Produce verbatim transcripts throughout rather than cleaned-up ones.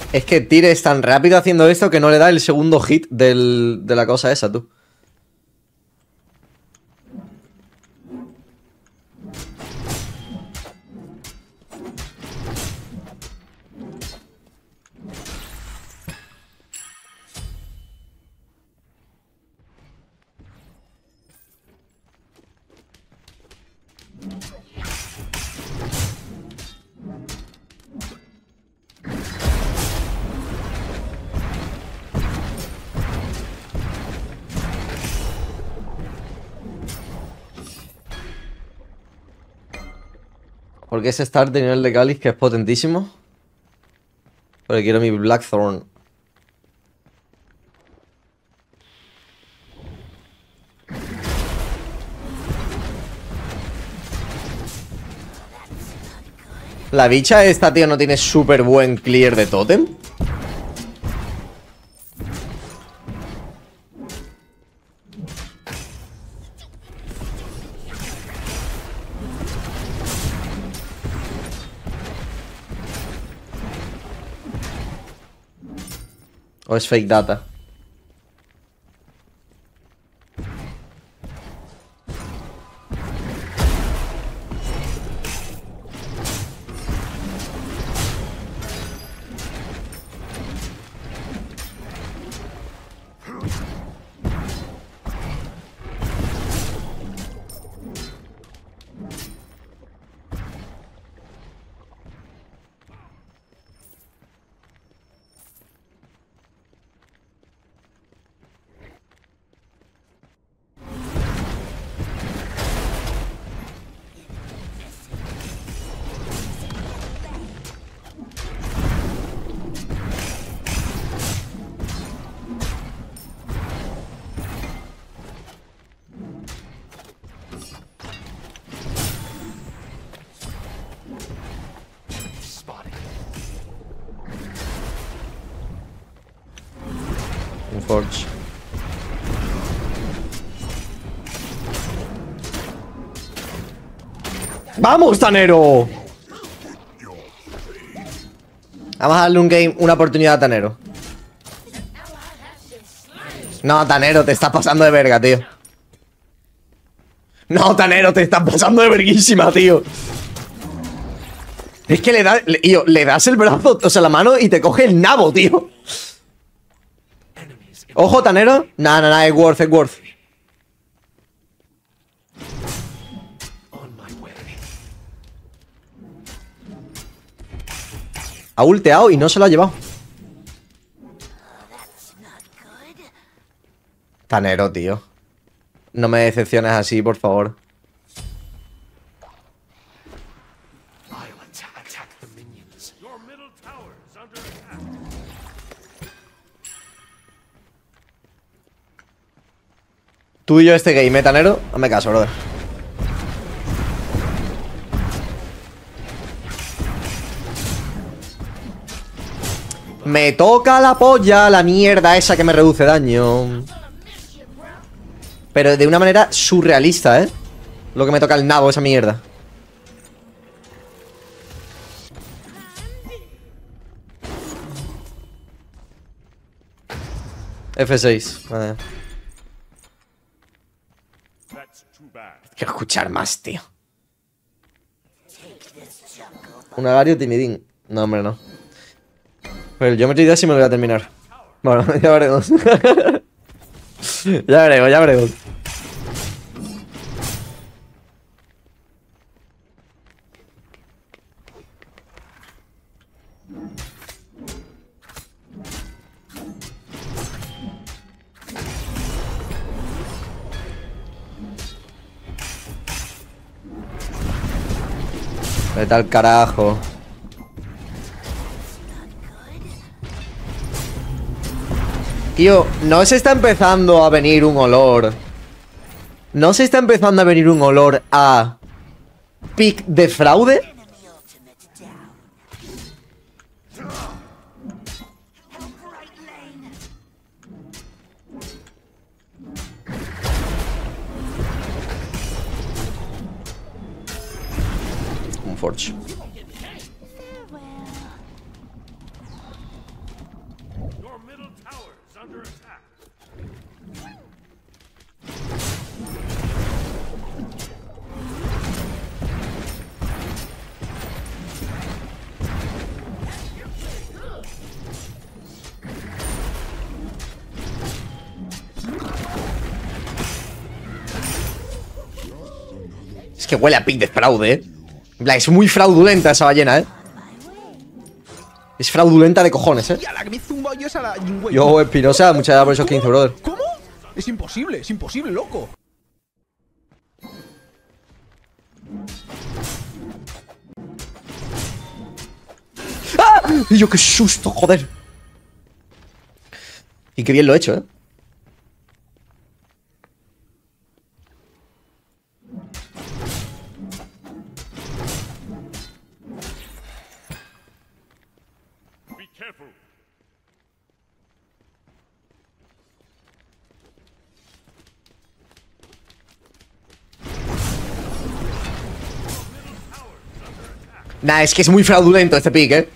Es que Tyr es tan rápido haciendo esto que no le da el segundo hit del, de la cosa esa, tú. Porque ese start de nivel de cáliz que es potentísimo. Porque quiero mi Blackthorn. La bicha esta, tío, no tiene súper buen clear de totem. O es fake data. Un Forge. ¡Vamos, Tanero! Vamos a darle un game, una oportunidad a Tanero. No, Tanero, te estás pasando de verga, tío. No, Tanero, te estás pasando de verguísima, tío. Es que le, da, le, tío, le das el brazo, o sea, la mano y te coge el nabo, tío. Ojo, Tanero. Nah, nah, nah, es worth, es worth. Ha ulteado y no se lo ha llevado. Tanero, tío. No me decepciones así, por favor. Tú y yo este game, ¿eh, Tanero? Hazme caso, brother. Me toca la polla, la mierda esa que me reduce daño. Pero de una manera surrealista, ¿eh? Lo que me toca el nabo, esa mierda. F seis. Vale. Quiero escuchar más, tío. Un Agario Timidín. No, hombre, no. Pero el Geometry Dash sí me lo voy a terminar. Bueno, ya veremos. Ya veremos, ya veremos. Vete al carajo. Tío, no se está empezando a venir un olor. No se está empezando a venir un olor a pick de fraude. Un Forge. Es que huele a pick de fraude, eh. En plan, es muy fraudulenta esa ballena, eh. Es fraudulenta de cojones, eh. Yo, Espinosa, muchas gracias por esos quince, brother. ¿Cómo? Es imposible, es imposible, loco. ¡Ah! Y yo, qué susto, joder. Y qué bien lo he hecho, eh. Nah, es que es muy fraudulento este pick, eh.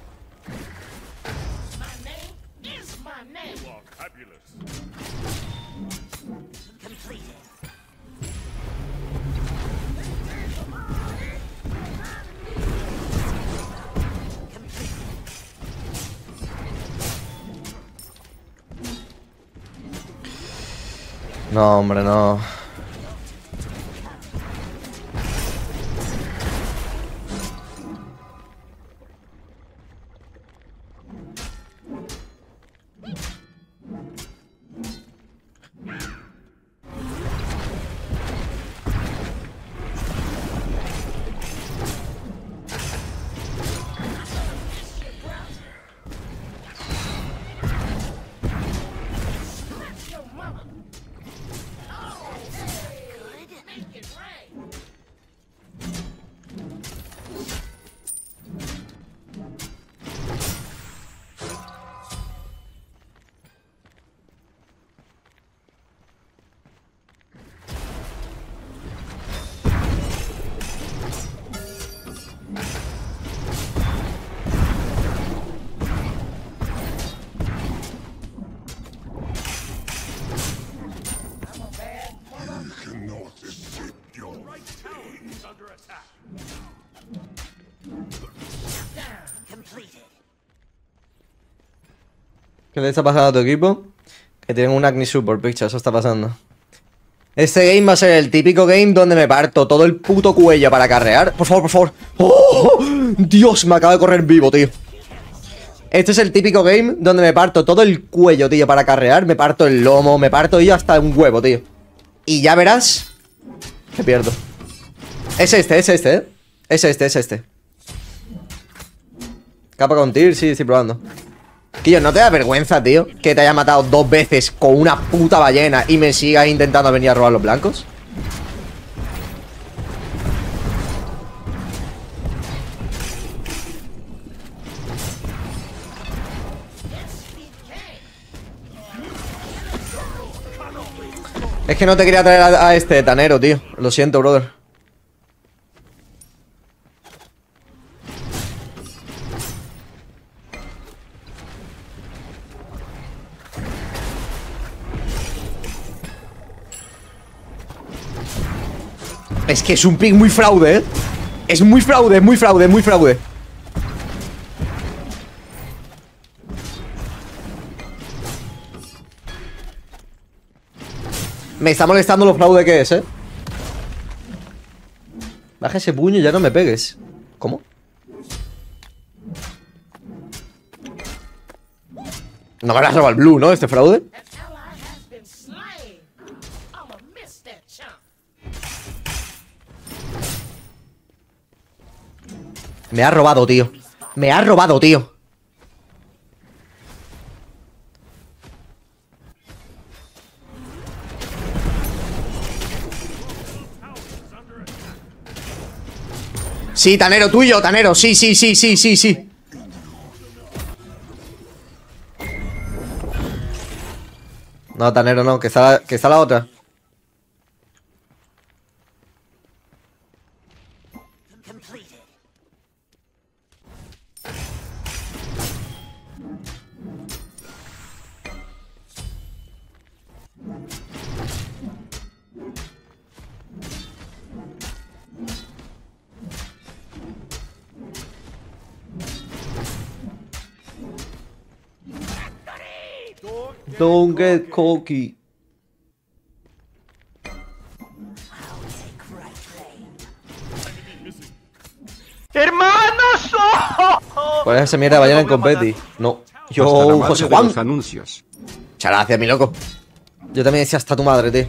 No, hombre, no. ¿Qué le está pasando a tu equipo? Que tienen un Acne Support, picha, eso está pasando. Este game va a ser el típico game donde me parto todo el puto cuello para carrear. Por favor, por favor. ¡Oh! Dios, me acaba de correr vivo, tío. Este es el típico game donde me parto todo el cuello, tío, para carrear. Me parto el lomo, me parto yo hasta un huevo, tío. Y ya verás que pierdo. Es este, es este, ¿eh? Es este, es este. Capa con tir, sí, estoy probando. Tío, ¿no te da vergüenza, tío? Que te haya matado dos veces con una puta ballena y me sigas intentando venir a robar los blancos. Es que no te quería traer a, a este tanero, tío. Lo siento, brother. Es que es un pick muy fraude, ¿eh? Es muy fraude, muy fraude, muy fraude. Me está molestando lo fraude que es, ¿eh? Baja ese puño y ya no me pegues. ¿Cómo? No me las roba el blue, ¿no? Este fraude. Me ha robado, tío. Me ha robado, tío. Sí, Tanero, tuyo, Tanero. Sí, sí, sí, sí, sí, sí. No, Tanero, no. Que está, que está la otra. Don't get cocky. ¡Hermanos! ¿Cuál es esa mierda? Vayan en competi. No. Yo, Hasta la madre José de Juan. los anuncios. Muchas gracias, mi loco. Yo también decía hasta tu madre, tío.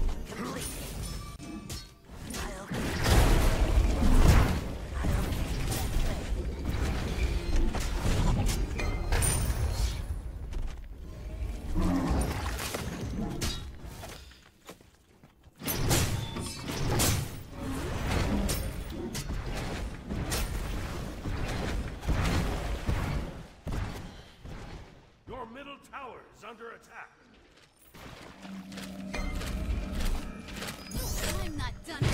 Your middle tower is under attack. I'm not done.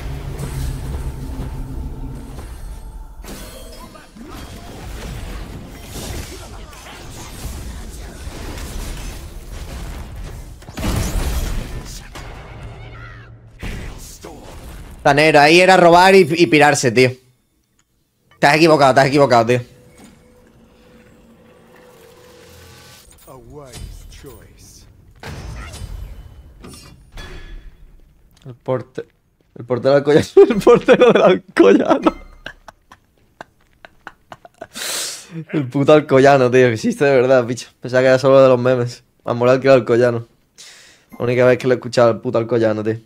Tanero, ahí era robar y, y pirarse, tío. Te has equivocado, te has equivocado, tío. A wise choice. El porte... El portero del Alcoyano. El portero del Alcoyano. El puto Alcoyano, tío. Que existe de verdad, bicho. Pensaba que era solo de los memes. Más moral que el Alcoyano. La única vez que lo he escuchado al puto Alcoyano, tío.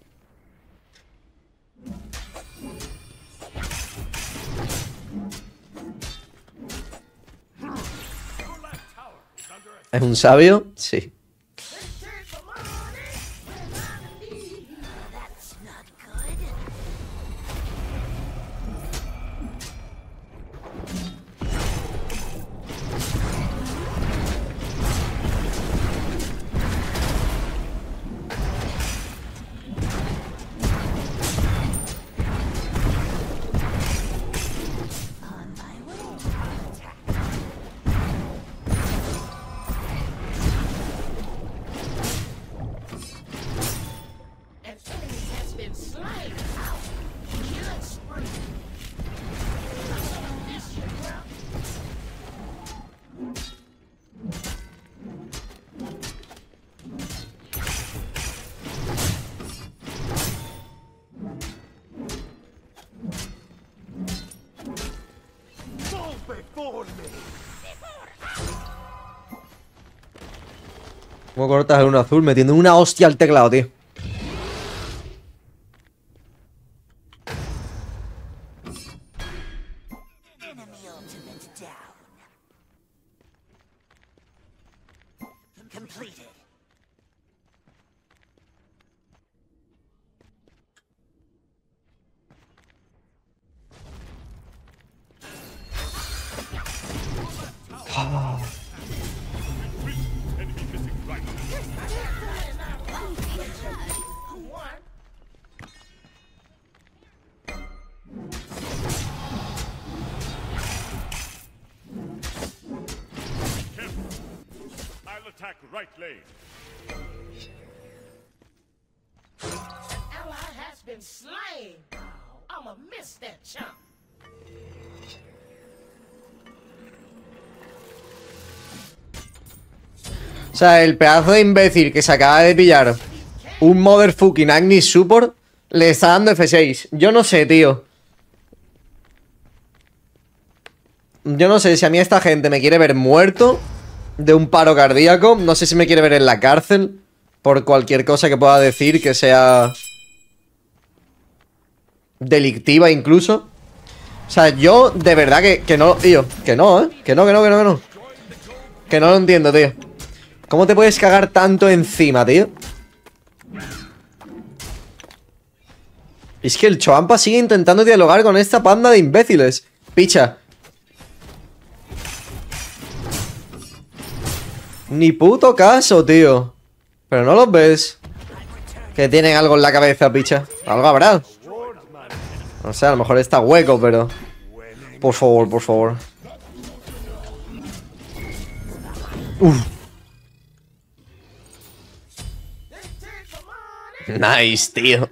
¿Es un sabio? Sí. ¿Cómo cortas el uno azul? Metiendo una hostia al teclado, tío. I'll attack right lane. Ally has been slain. I'ma miss that chump. O sea, el pedazo de imbécil que se acaba de pillar un motherfucking Agnis Support le está dando F seis. Yo no sé, tío. Yo no sé si a mí esta gente me quiere ver muerto de un paro cardíaco. No sé si me quiere ver en la cárcel por cualquier cosa que pueda decir que sea delictiva incluso. O sea, yo de verdad que, que no, tío. Que no, ¿eh? Que no, que no, que no, que no. Que no lo entiendo, tío. ¿Cómo te puedes cagar tanto encima, tío? Es que el Choampa sigue intentando dialogar con esta panda de imbéciles. Picha. Ni puto caso, tío. Pero no los ves. Que tienen algo en la cabeza, picha. Algo habrá. No sé, a lo mejor está hueco, pero... Por favor, por favor. Uf. Nice, tío.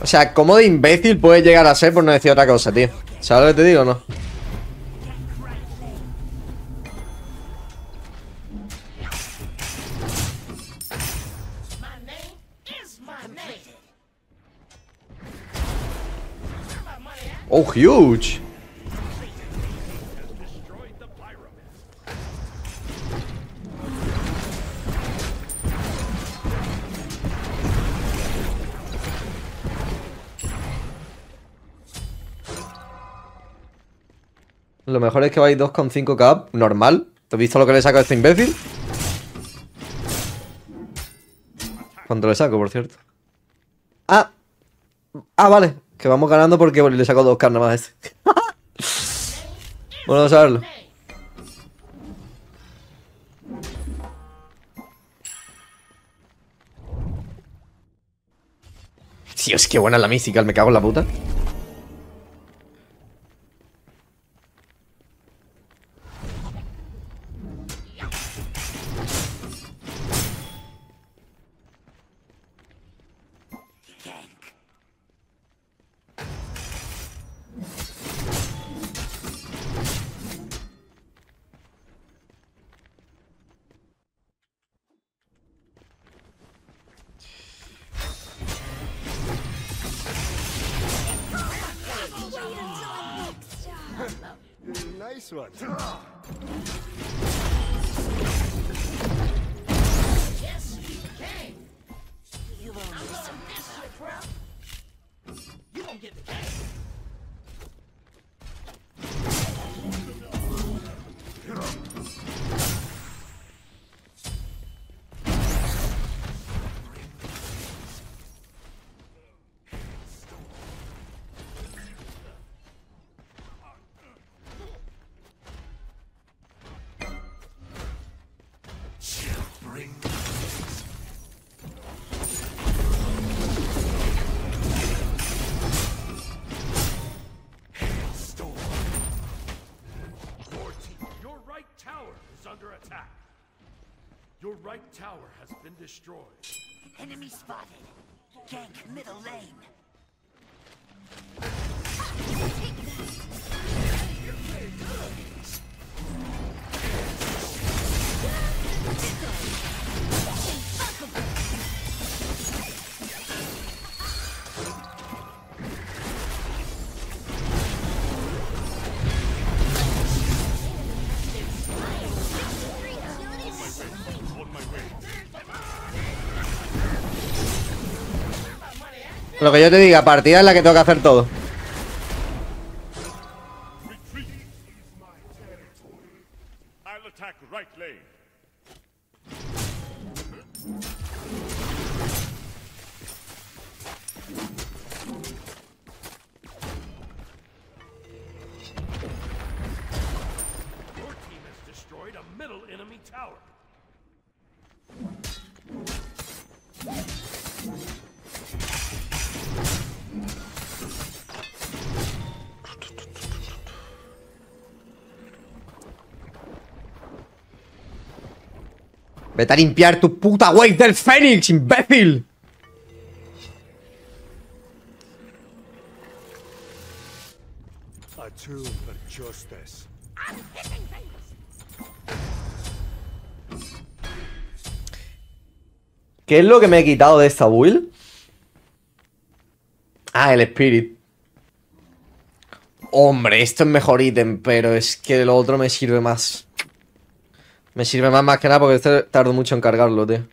O sea, ¿cómo de imbécil puede llegar a ser por no decir otra cosa, tío? ¿Sabes lo que te digo o no? My name is my name. My money out. Oh, huge. Destroyed the pyramid. Lo mejor es que vais dos coma cinco K normal. ¿Te has visto lo que le saco a este imbécil? ¿Cuánto le saco, por cierto? Ah. Ah, vale. Que vamos ganando porque le saco dos K nada más a este. Bueno, vamos a verlo. Dios, qué buena es la Mystical, me cago en la puta. Nice one. Yes, you can. You won't miss you, bro. You won't get the game. Your right tower is under attack. Your right tower has been destroyed. Enemy spotted. Gank middle lane. On my way. Lo que yo te diga, partida en la que tengo que hacer todo. Retreat is my territory. I'll attack right lane. Your team has destroyed a middle enemy tower. Vete a limpiar tu puta wave del Fénix, imbécil. A tool for justice. ¿Qué es lo que me he quitado de esta build? Ah, el Spirit. Hombre, esto es mejor ítem, pero es que lo otro me sirve más. Me sirve más más que nada porque este tardo mucho en cargarlo, tío.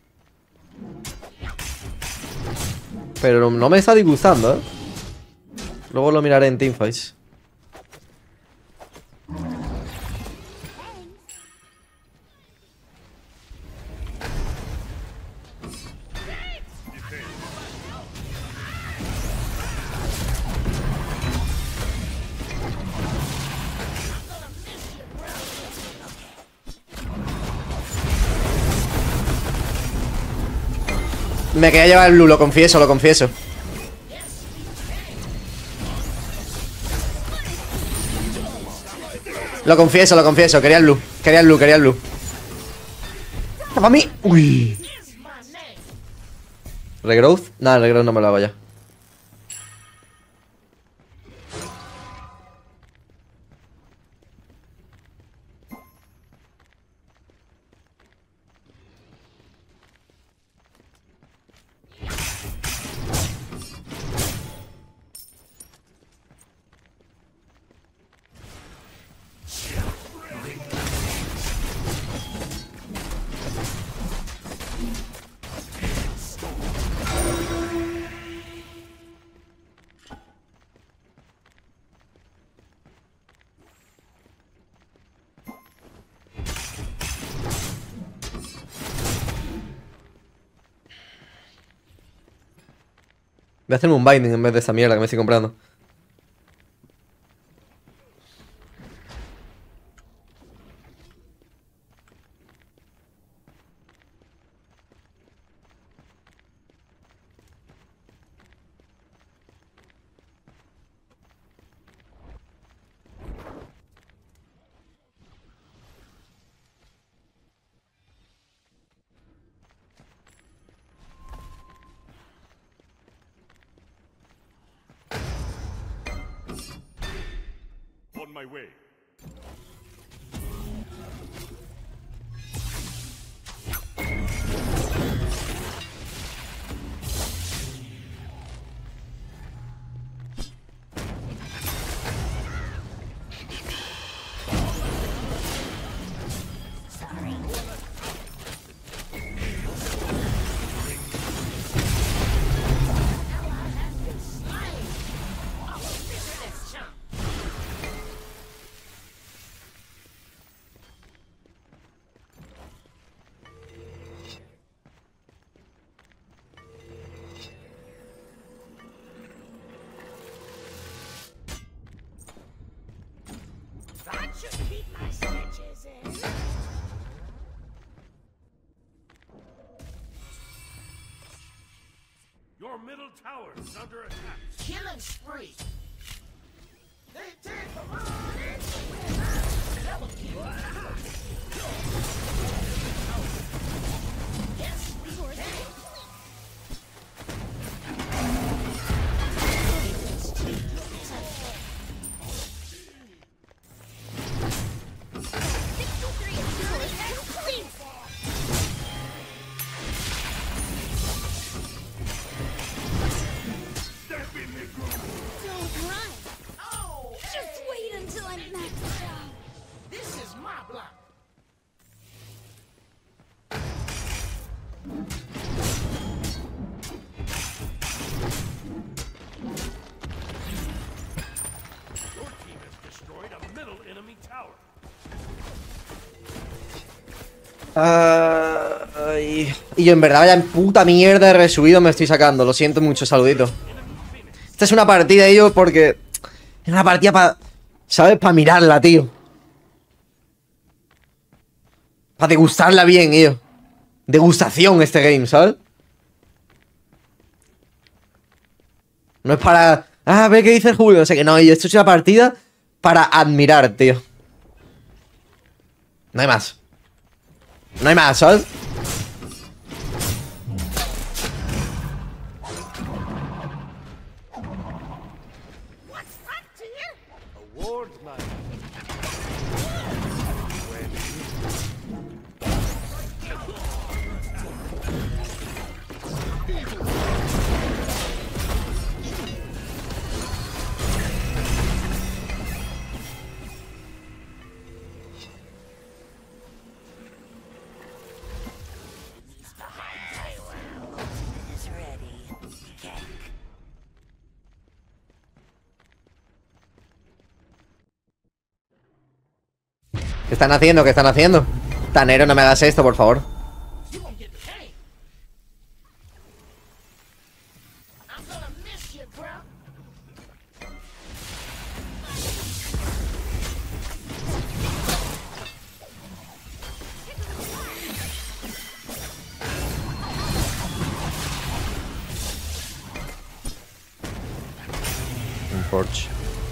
Pero no, no me está disgustando, ¿eh? Luego lo miraré en teamfights. Me quería llevar el blue, lo confieso, lo confieso. Lo confieso, lo confieso, quería el blue. Quería el blue, quería el blue. ¡Para mí! ¡Uy! Is my name. ¿Regrowth? Nada, el regrowth no me lo hago ya. Voy a hacerme un binding en vez de esta mierda que me estoy comprando. On my way. That should keep my stitches in. Your middle tower is under attack. Killing spree. They take the money. We're double kill. Yes, we were there. Don't run. Oh, Just wait until I'm maxed out. this is my block. Your team has destroyed a middle enemy tower. Ay, y yo en verdad vaya en puta mierda de resubido me estoy sacando. Lo siento mucho, saludito. Esta es una partida, yo, porque... Es una partida para... ¿Sabes? Para mirarla, tío. Para degustarla bien, tío. Degustación este game, ¿sabes? No es para... Ah, ve qué dice el Julio. O sea que no, y esto es una partida para admirar, tío. No hay más. No hay más, ¿sabes? What's that to you? Award my Is ready. Gank. ¿Qué están haciendo? ¿Qué están haciendo? Tanero, no me hagas esto, por favor. You gonna get paid. I'm gonna miss you, bro. Un Forge.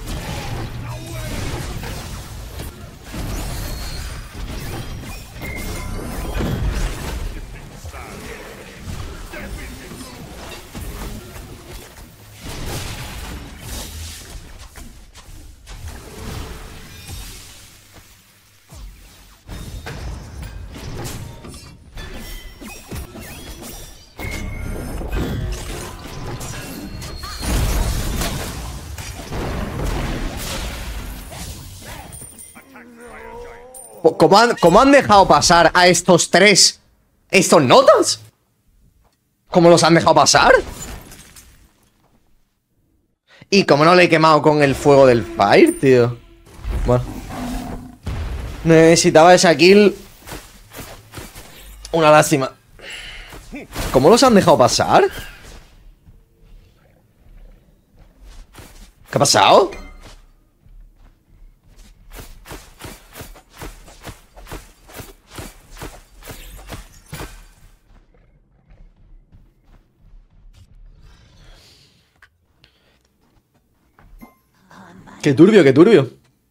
¿Cómo han, ¿Cómo han dejado pasar a estos tres? ¿Estos notas? ¿Cómo los han dejado pasar? ¿Y cómo no le he quemado con el fuego del fire, tío? Bueno. Necesitaba esa kill. Una lástima. ¿Cómo los han dejado pasar? ¿Qué ha pasado? Qué turbio, qué turbio.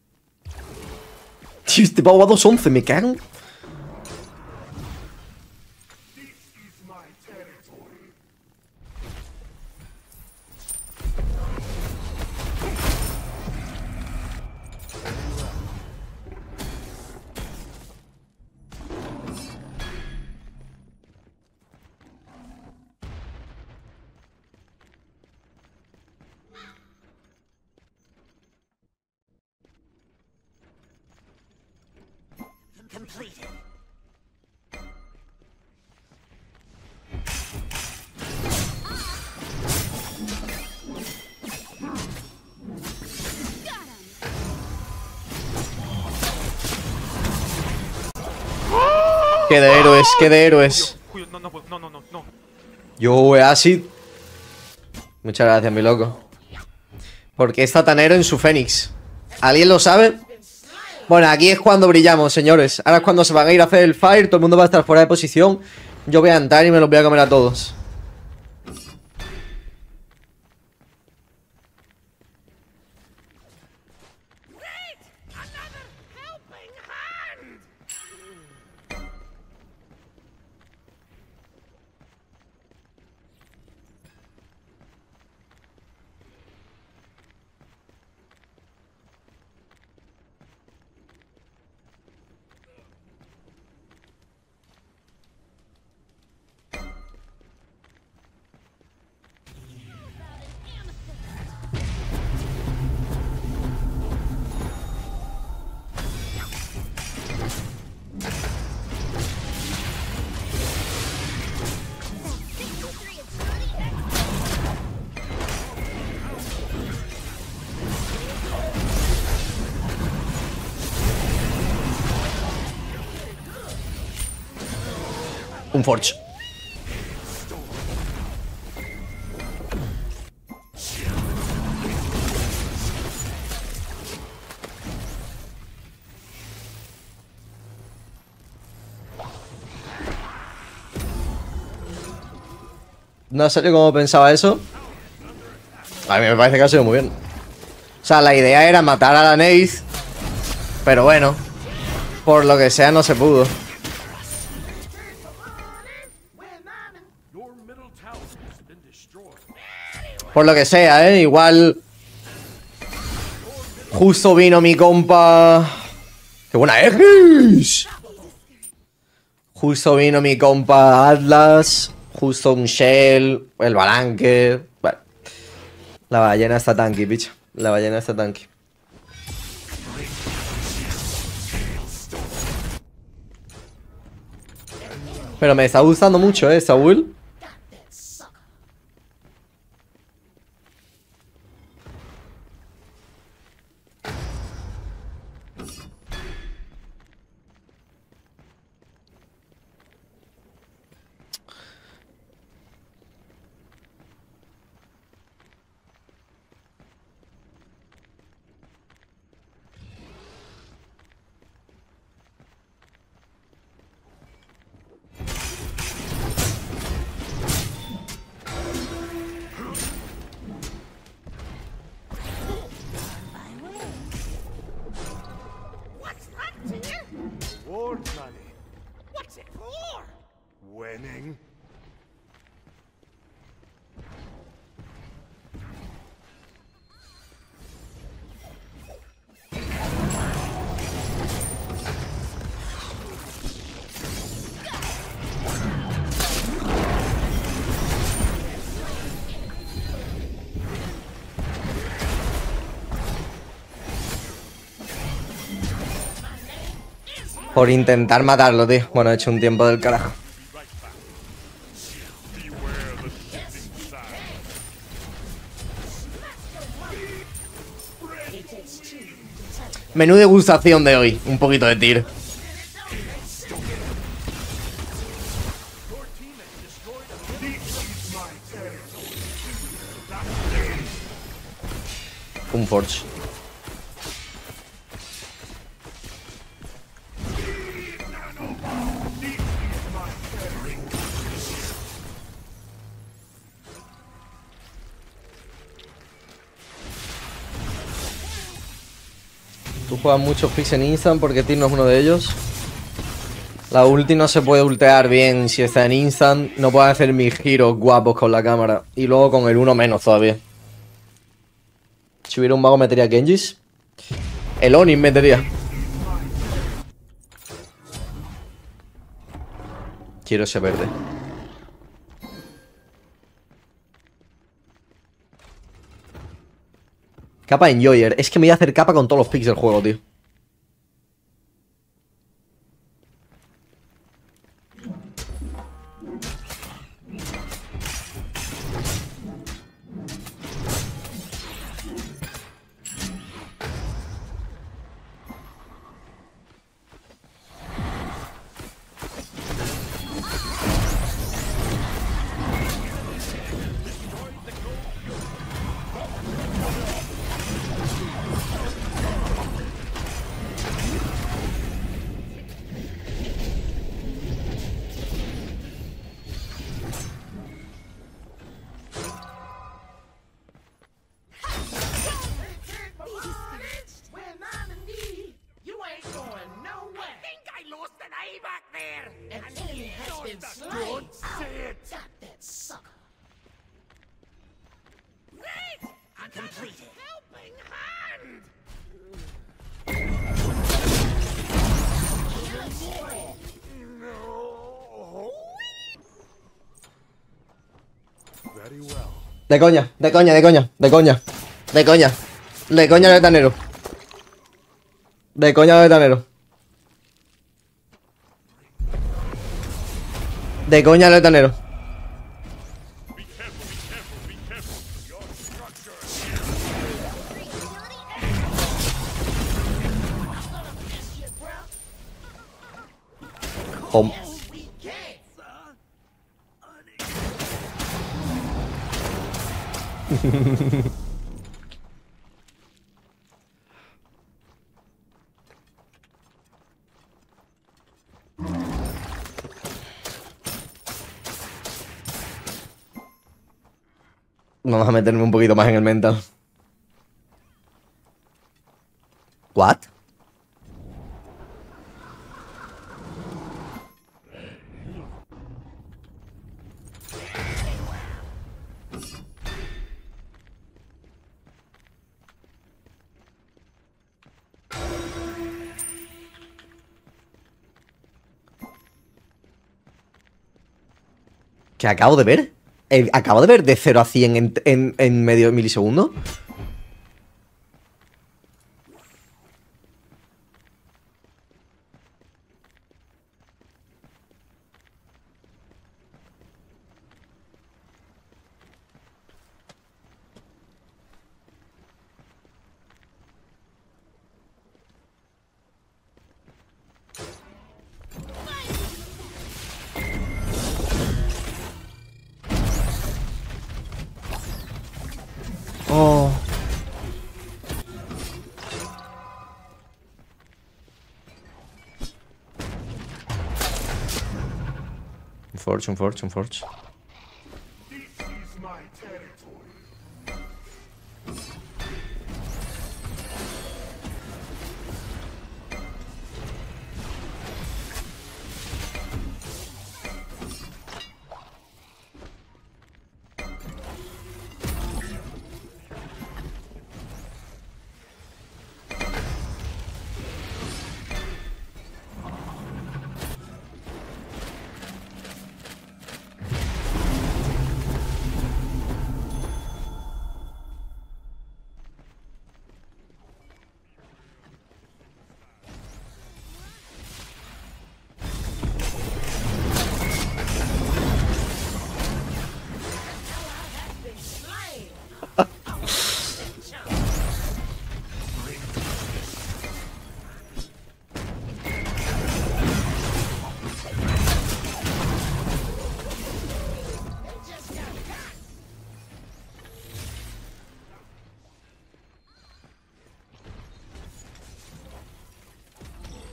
Tío, este pavo va dos once, me cago. Completed. Qué de héroes, qué de héroes. Cuyo, no, no, no, no, no, no. Yo, Acid. Muchas gracias, mi loco. ¿Por qué está tan héroe en su Fénix? ¿Alguien lo sabe? Bueno, aquí es cuando brillamos, señores. Ahora es cuando se van a ir a hacer el fire. Todo el mundo va a estar fuera de posición. Yo voy a entrar y me los voy a comer a todos. Un Forge. No sé cómo pensaba eso. A mí me parece que ha sido muy bien. O sea, la idea era matar a la Neith, pero bueno, por lo que sea no se pudo. Por lo que sea, eh, igual. Justo vino mi compa. ¡Qué buena Aegis! Justo vino mi compa Atlas. Justo un Shell. El Balanque. Bueno. La ballena está tanky, picha. La ballena está tanky. Pero me está gustando mucho, eh, Saúl. Reward money. What's it for? Winning. Por intentar matarlo, tío. Bueno, he hecho un tiempo del carajo. Menú degustación de hoy. Un poquito de tir. Un Forge. Tú juegas muchos picks en instant porque Tyr no es uno de ellos. La ulti no se puede ultear bien si está en instant. No puedes hacer mis giros guapos con la cámara. Y luego con el uno menos todavía. Si hubiera un mago metería Genjis. El Onin metería. Quiero ese verde. Capa Enjoyer. Es que me voy a hacer capa con todos los picks del juego, tío. When I'm in need, you ain't going nowhere. I think I lost an eye back there. An enemy has been slain. Got that sucker. Great! I completed. Helping hand. No. Very well. De coña, de coña, de coña, de coña. De coña. De coña el betanero. De coña el betanero. De coña el betanero. Be careful, be careful, be careful. Your structure. Home. We can't. Vamos a meterme un poquito más en el mental. ¿What? ¿Qué acabo de ver? Eh, ¿Acabo de ver de cero a cien en, en, en medio milisegundo? Oh. Un Forge, un Forge, un Forge. This is my territory.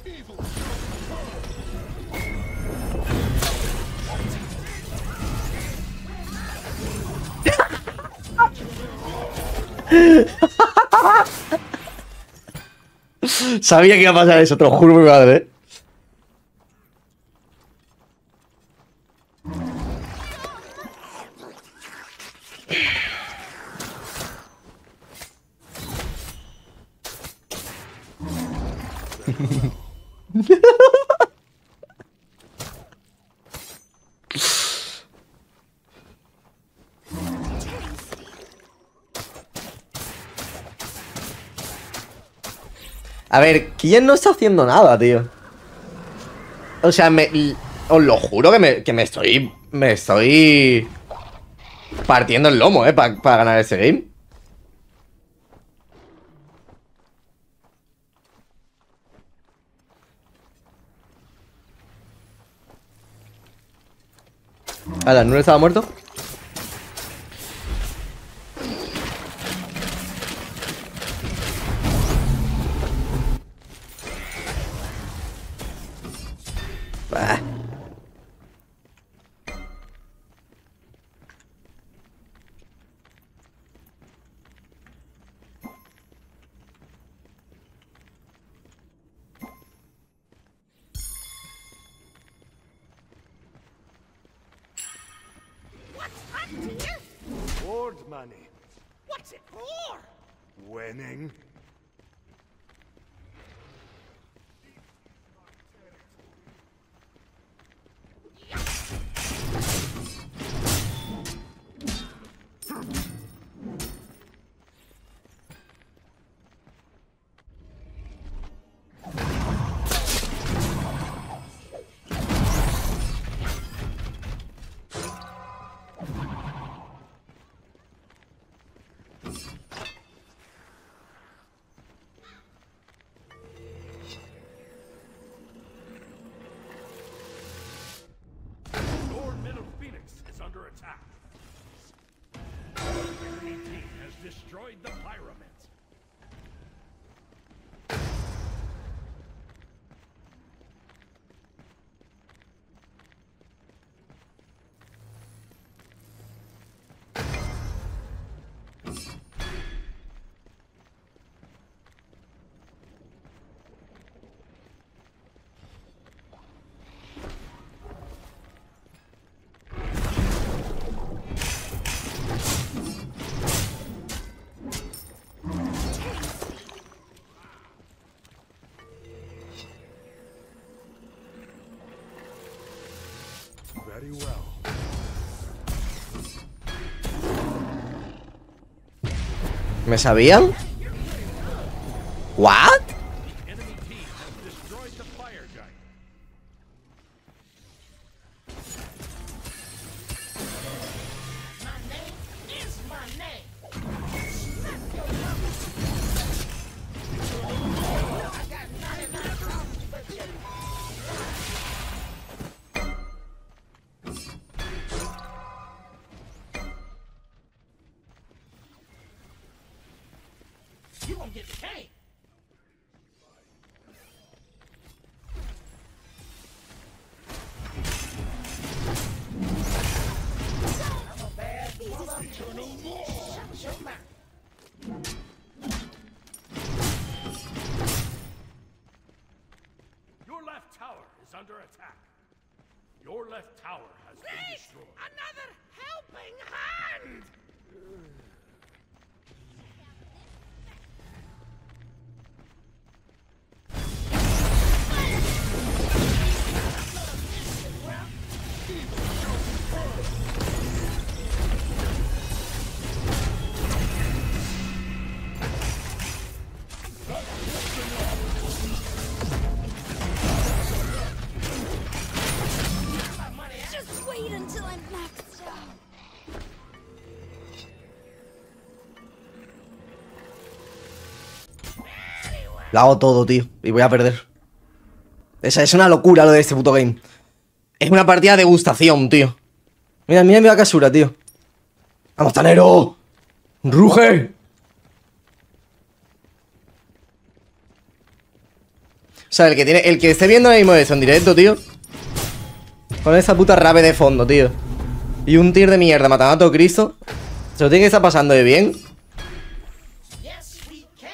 Sabía que iba a pasar eso, te lo juro, mi madre, ¿eh? A ver, ¿quién no está haciendo nada, tío? O sea, me, os lo juro que me, que me estoy... Me estoy... partiendo el lomo, eh, para pa ganar ese game. ¿Ala, no estaba muerto? Bah. What's hot to you? Board money. What's it for? Winning. Your middle Phoenix is under attack. The enemy team has destroyed the pyramids. Very well. ¿Me sabían? ¿What? Enemy team has destroyed the fire giant. My name is my name. I got ninety-nine problems, but you You gonna get the cane. I'm a bad mother. Shut your mouth. Your left tower is under attack. Your left tower has been Please, destroyed. another helping hand. Just wait until I'm maxed out. Lo hago todo, tío. Y voy a perder. Esa es una locura lo de este puto game. Es una partida de degustación, tío. Mira, mira, mira Kasura, tío. ¡Vamos, Tanero! ¡Ruge! sea, el que tiene, el que esté viendo ahora mismo eso en directo, tío. Con esa puta rave de fondo, tío. Y un tier de mierda matando a todo Cristo. Se lo tiene que estar pasando de bien. Yes, we can.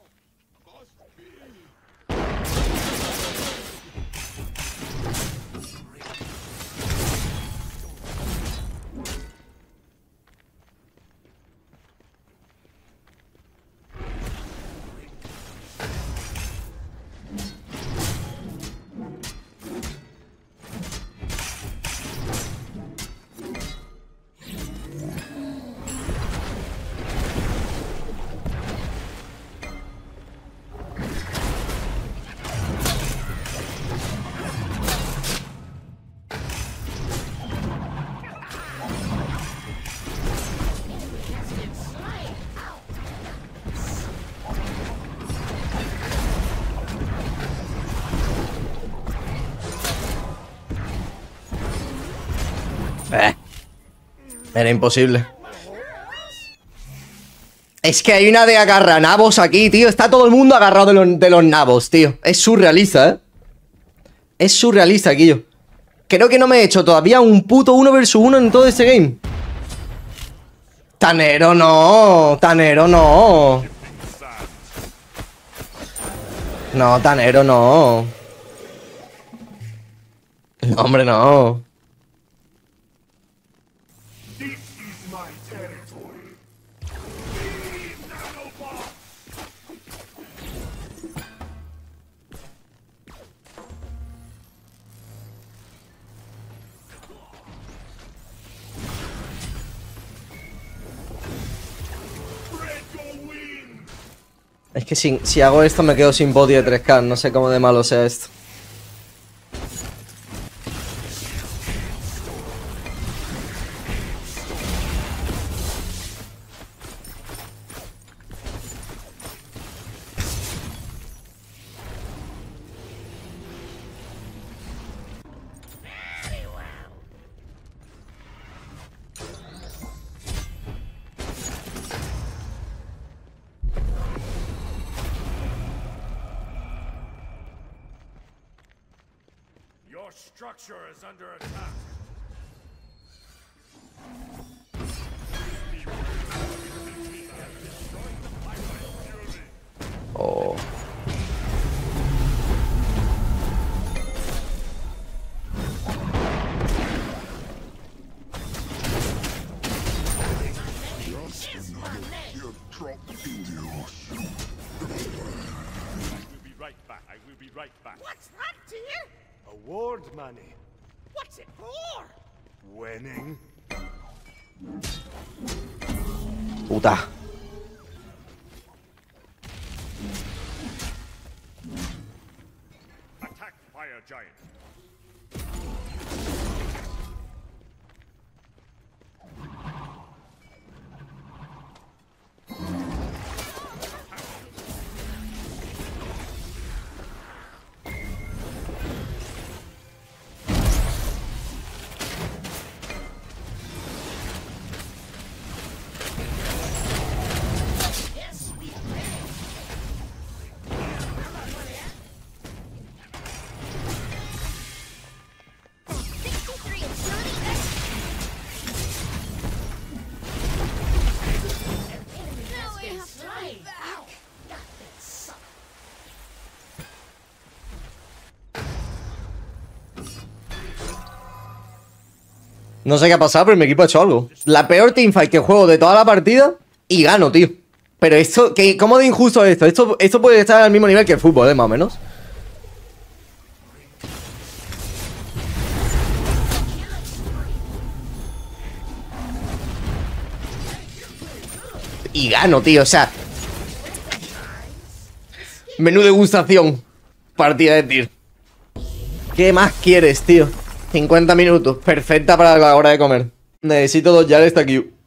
Eh. Era imposible. Es que hay una de agarranabos aquí, tío. Está todo el mundo agarrado de los, de los nabos, tío. Es surrealista, ¿eh? Es surrealista aquí yo. Creo que no me he hecho todavía un puto uno versus uno en todo este game. Tanero no. Tanero no. No, Tanero no. No, hombre, no. Es que si, si hago esto me quedo sin body de tres K. No sé cómo de malo sea esto. Your structure is under attack. Oh. We'll be right back. I will be right back. What's that, dear? Award money. What's it for? Winning. Puta. Attack fire giant. Yes, we can. sixty-three and thirty. Now we have to fight back. No sé qué ha pasado, pero mi equipo ha hecho algo. La peor teamfight que juego de toda la partida y gano, tío. Pero esto, ¿qué, ¿cómo de injusto es esto? esto? Esto puede estar al mismo nivel que el fútbol, ¿eh? Más o menos. Y gano, tío, o sea. Menú degustación. Partida de tir. ¿Qué más quieres, tío? cincuenta minutos, perfecta para la hora de comer. Necesito dos Yales esta Q.